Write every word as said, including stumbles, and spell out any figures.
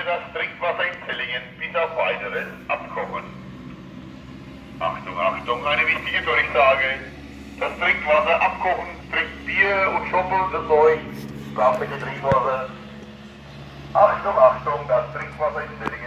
das Trinkwasser in Zellingen bis auf weiteres abkochen. Achtung, Achtung, eine wichtige Durchsage. Das Trinkwasser abkochen, trinkt Bier und Schoppel, das Zeug, braucht bitte Trinkwasser. Achtung, Achtung, das Trinkwasser in Zellingen